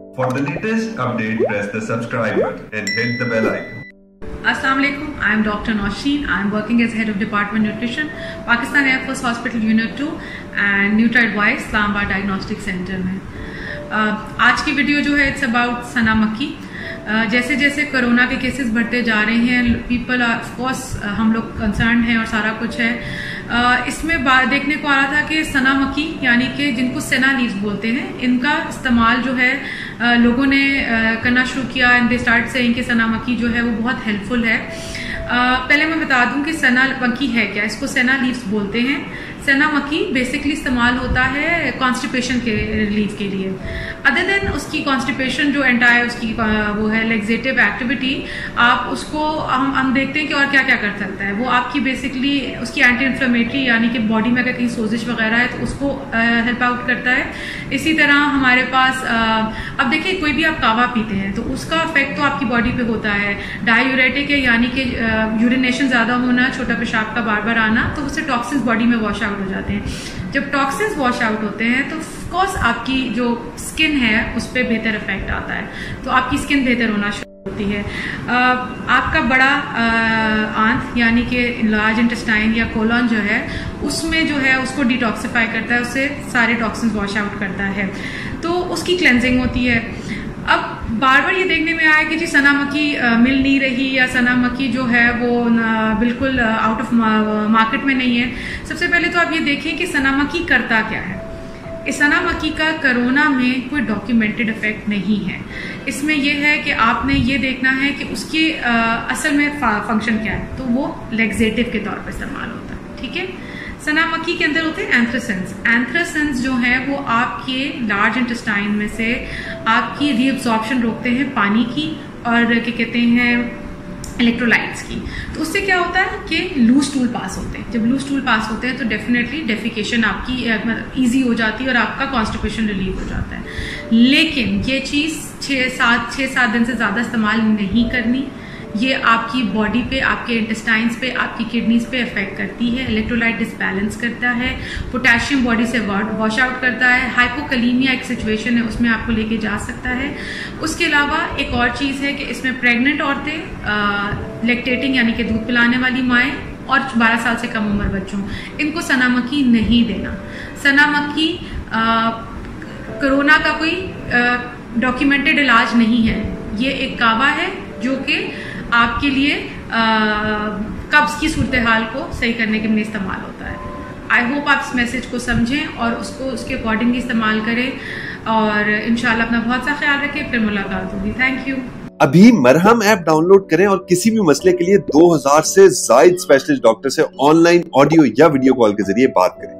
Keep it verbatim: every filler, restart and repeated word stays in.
For the latest update, press the subscribe button and hit the bell icon. Assalamu alaikum. I am Doctor Nausheen. I am working as head of Department Nutrition, Pakistan Air Force Hospital Unit two and NutriAdvice Islamabad Diagnostic Center में. uh, आज की video जो है it's about सना मक्की. uh, जैसे जैसे corona के cases बढ़ते जा रहे हैं, पीपल ऑफ कोर्स हम लोग कंसर्न हैं और सारा कुछ है. uh, इसमें देखने को आ रहा था कि सना मक्की यानी कि जिनको सेना लीव्स बोलते हैं, इनका इस्तेमाल जो है uh, लोगों ने uh, करना शुरू किया. एंड दे स्टार्ट सेइंग कि सना मक्की जो है वो बहुत हेल्पफुल है. uh, पहले मैं बता दूं कि सना मक्की है क्या. इसको सेना लीव्स बोलते हैं. सना मक्की बेसिकली इस्तेमाल होता है कॉन्स्टिपेशन के रिलीफ के लिए. अदर देन उसकी कॉन्स्टिपेशन जो एंटायर उसकी वो है लेग्जेटिव एक्टिविटी, आप उसको हम हम देखते हैं कि और क्या क्या कर सकता है. वो आपकी बेसिकली उसकी एंटी इन्फ्लेमेटरी यानी कि बॉडी में अगर कहीं सोजिश वगैरह है तो उसको हेल्प आउट करता है. इसी तरह हमारे पास uh, अब देखिए कोई भी आप कावा पीते हैं तो उसका इफेक्ट तो आपकी बॉडी पे होता है. डायूरेटिक है यानी कि यूरिनेशन ज्यादा होना, छोटा पेशाब का बार बार आना, तो उससे टॉक्सिन्स बॉडी में वॉश आउट हो जाते हैं. जब टॉक्सिन्स वॉश आउट होते हैं तो ऑफकोर्स आपकी जो स्किन है उस पर बेहतर इफेक्ट आता है, तो आपकी स्किन बेहतर होना शुरू होती है. आ, आपका बड़ा आंत यानी कि लार्ज इंटेस्टाइन या कोलन जो है उसमें जो है उसको डिटॉक्सिफाई करता है, उससे सारे टॉक्सिन्स वॉश आउट करता है, तो उसकी क्लेंजिंग होती है. अब बार बार ये देखने में आया कि जी सना मक्की मिल नहीं रही या सना मक्की जो है वो बिल्कुल आउट ऑफ मार्केट में नहीं है. सबसे पहले तो आप ये देखें कि सना मक्की करता क्या है. इस सना मक्की का कोरोना में कोई डॉक्यूमेंटेड इफेक्ट नहीं है. इसमें यह है कि आपने ये देखना है कि उसकी आ, असल में फंक्शन क्या है, तो वो लेग्जेटिव के तौर पर इस्तेमाल होता है. ठीक है. सना मक्की के अंदर होते हैं एंथ्रासेंस. एंथ्रासेंस जो है वो आपके लार्ज इंटेस्टाइन में से आपकी रीअब्जॉर्प्शन रोकते हैं पानी की और क्या कहते हैं इलेक्ट्रोलाइट्स की. तो उससे क्या होता है कि लूज स्टूल पास होते हैं. जब लूज स्टूल पास होते हैं तो डेफिनेटली डेफिकेशन आपकी इजी हो जाती है और आपका कॉन्स्टिपेशन रिलीव हो जाता है. लेकिन ये चीज़ छः सात छः सात दिन से ज़्यादा इस्तेमाल नहीं करनी. ये आपकी बॉडी पे, आपके इंटेस्टाइन्स पे, आपकी किडनीज पे इफेक्ट करती है. इलेक्ट्रोलाइट डिसबैलेंस करता है, पोटेशियम बॉडी से वॉश आउट करता है. हाइपोकलीमिया एक सिचुएशन है उसमें आपको लेके जा सकता है. उसके अलावा एक और चीज़ है कि इसमें प्रेग्नेंट औरतें, लेक्टेटिंग यानी कि दूध पिलाने वाली माएँ और बारह साल से कम उम्र बच्चों, इनको सना मक्की नहीं देना. सना मक्की कोरोना का कोई डॉक्यूमेंटेड इलाज नहीं है. ये एक कावा है जो कि आपके लिए कब्ज की सूरत हाल को सही करने के लिए इस्तेमाल होता है. आई होप आप इस मैसेज को समझें और उसको उसके अकॉर्डिंग इस्तेमाल करें और इंशाल्लाह अपना बहुत सा ख्याल रखें. फिर मुलाकात होगी. Thank you. अभी मरहम ऐप डाउनलोड करें और किसी भी मसले के लिए दो हज़ार से ज्यादा स्पेशलिस्ट डॉक्टर से ऑनलाइन ऑडियो या वीडियो कॉल के जरिए बात करें.